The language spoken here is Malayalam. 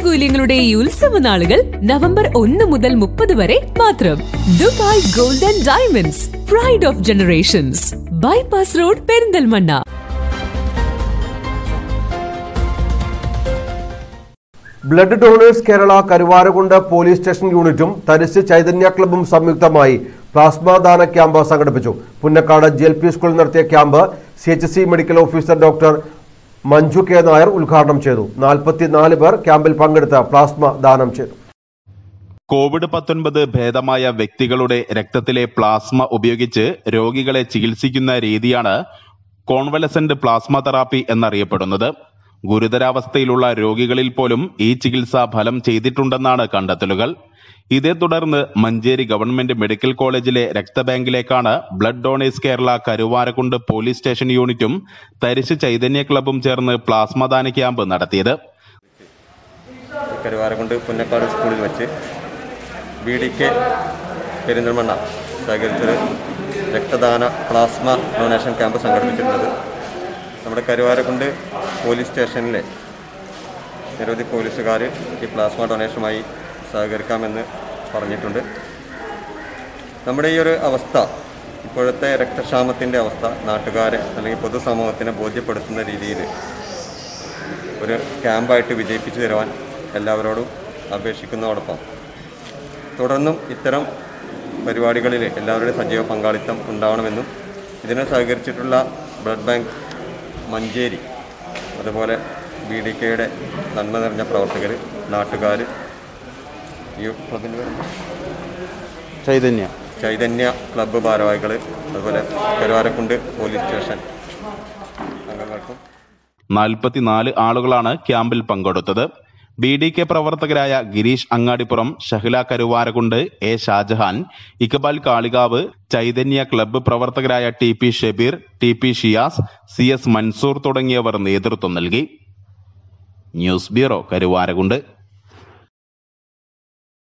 ആനുകൂല്യങ്ങളുടെ ഈ ഉത്സവ നാളുകൾ നവംബർ 1 മുതൽ 30 വരെ മാത്രം. Dubai gold and diamonds, pride of generations, bypass road, Perinthalmanna. Blood donors Kerala Karuvarakundu police station യൂണിറ്റും തരിശ് ചൈതന്യ ക്ലബ്ബും സംയുക്തമായി പ്ലാസ്മ ദാന ക്യാമ്പ് സംഘടിപ്പിച്ചു. പുന്നക്കാട് GLP സ്കൂളിൽ നടത്തിയ camp CHC medical officer doctor Manju K. Nair ഉദ്ഘാടനം ചെയ്തു. 44 പേർ ക്യാമ്പിൽ പങ്കെടുത്ത് പ്ലാസ്മ ദാനം ചെയ്തു. COVID-19 ഭേദമായ വ്യക്തികളുടെ രക്തത്തിലെ പ്ലാസ്മ ഉപയോഗിച്ച് രോഗികളെ ചികിത്സിക്കുന്ന രീതിയാണ് കോൺവലസന്റ് പ്ലാസ്മ തെറാപ്പി എന്നറിയപ്പെടുന്നത്. ഗുരുതരാവസ്ഥയിലുള്ള രോഗികളിൽ പോലും ഈ ചികിത്സ ഫലം ചെയ്തിട്ടുണ്ടെന്നാണ് കണ്ടെത്തലുകൾ. ഇതേ തുടർന്ന് മഞ്ചേരി ഗവൺമെന്റ് മെഡിക്കൽ കോളേജിലെ രക്തബാങ്കിലേക്കാണ് blood donors Kerala Karuvarakundu police station യൂണിറ്റും തരിശ് ചൈതന്യ ക്ലബ്ബും ചേർന്ന് പ്ലാസ്മ ദാന ക്യാമ്പ് നടത്തിയത്. കരുവാരകുണ്ട് പുന്നക്കാട് സ്കൂളിൽ വെച്ച് BDK പെരിന്തൽമണ്ണ സഹകരിച്ചൊരു രക്തദാന പ്ലാസ്മ ഡൊണേഷൻ ക്യാമ്പ് സംഘടിപ്പിച്ചിട്ടുള്ളത്. നമ്മുടെ കരുവാരകുണ്ട് പോലീസ് സ്റ്റേഷനിലെ നിരവധി പോലീസുകാർ ഈ പ്ലാസ്മ ഡൊണേഷനുമായി സഹകരിക്കാമെന്ന് പറഞ്ഞിട്ടുണ്ട്. നമ്മുടെ ഈ ഒരു അവസ്ഥ, ഇപ്പോഴത്തെ രക്തക്ഷാമത്തിൻ്റെ അവസ്ഥ നാട്ടുകാരെ അല്ലെങ്കിൽ പൊതുസമൂഹത്തിനെ ബോധ്യപ്പെടുത്തുന്ന രീതിയിൽ ഒരു ക്യാമ്പായിട്ട് വിജയിപ്പിച്ചു തരുവാൻ എല്ലാവരോടും അപേക്ഷിക്കുന്നതോടൊപ്പം തുടർന്നും ഇത്തരം പരിപാടികളിൽ എല്ലാവരുടെയും സജീവ പങ്കാളിത്തം ഉണ്ടാവണമെന്നും ഇതിനെ സഹകരിച്ചിട്ടുള്ള ബ്ലഡ് ബാങ്ക് മഞ്ചേരി, അതുപോലെ BDKയുടെ നന്മ നിറഞ്ഞ പ്രവർത്തകർ, നാട്ടുകാർ, ഈ ക്ലബിൻ്റെ ചൈതന്യ ക്ലബ്ബ് ഭാരവാഹികൾ, അതുപോലെ കരുവാരക്കുണ്ട് പോലീസ് സ്റ്റേഷൻ അംഗങ്ങൾക്കും 44 ആളുകളാണ് ക്യാമ്പിൽ പങ്കെടുത്തത്. BDK പ്രവർത്തകരായ ഗിരീഷ് അങ്ങാടിപ്പുറം, ഷഹ്ല കരുവാരകുണ്ട്, A. ഷാജഹാൻ, ഇക്ബാൽ കാളികാവ്, ചൈതന്യ ക്ലബ്ബ് പ്രവർത്തകരായ TP Shabeer, TP Shiyas, CS Mansoor തുടങ്ങിയവർ നേതൃത്വം നൽകി. News bureau, Karuvarakundu.